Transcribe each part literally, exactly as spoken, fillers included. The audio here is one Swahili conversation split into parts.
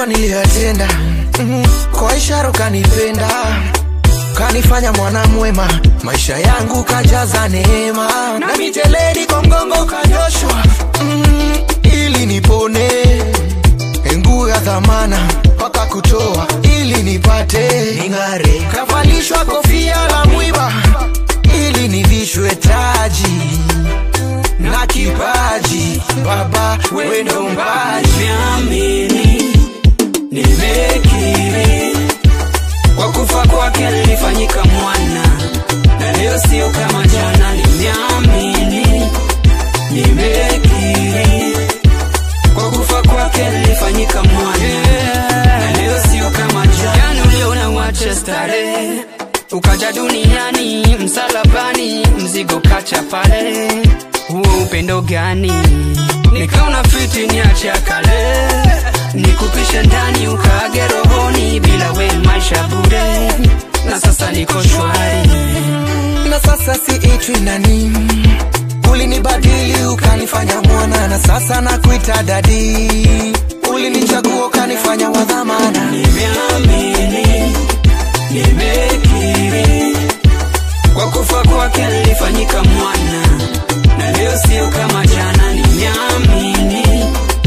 mema niliyotenda, mm, kwa ishara kanipenda, kanifanya mwana mwema, maisha yangu kajaza neema, na miteledi kwa mgongo kanyoshwa, mm, ili nipone, nguo ya dhamana paka kutoa ili nipate ningare, kavalishwa kofia la mwiba ili nivishwe taji na kipaji. Baba wewe ndo mbali, niamini, nimekiri, kwa kufa kwake nilifanyika mwana, na leo sio kama jana. Niamini, nimekiri, kwa kufa kwake nilifanyika mwana, na leo sio kama jana. Yani uliona wacha starehe, ukaja duniani msalabani, mzigo kacha pale. Huo upendo gani? Nikaona fiti niache kale, nikupisha ndani ukage rohoni, bila we maisha bure, na sasa niko shwari. Na sasa siitwi nani, ulinibadili ukanifanya mwana, na sasa nakuita dadi, ulinichagua ukanifanya wa dhamana. Nimeamini, nimekiri, kwa kufa kwake nilifanyika mwana, na leo sio kama jana. Nimeamini,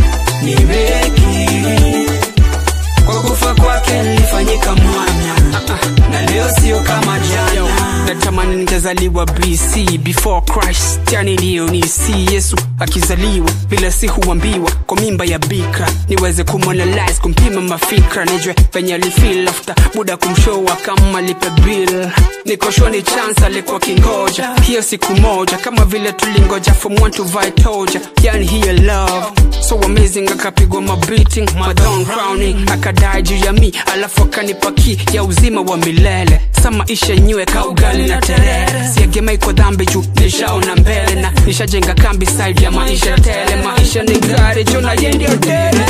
nimekiri, kwa kufa kwake nilifanyika mwana, na leo sio kama jana. Natamani ningezaliwa B C before Christ, yani ndio nisi Yesu akizaliwa, bila si huambiwa kwa mimba ya bikra, niweze kumonalize, kumpima mafikra, nijue venye alifeel after muda kumshowa kama lipe bill. Niko sure ni chance alikuwa kingoja hiyo siku moja, kama vile tulingoja from one to Vitoja, yani hiyo love so amazing. Akapigwa mabeating, madon crowning, akadai juu ya mi, alafu akanipaki ya uzima wa milele. Sama isha nyue kaugali na terere, siegemei kwa dhambi juu nishaona mbele, na nishajenga kambi side ya maisha tele. Maisha ni gari jona yendio tele,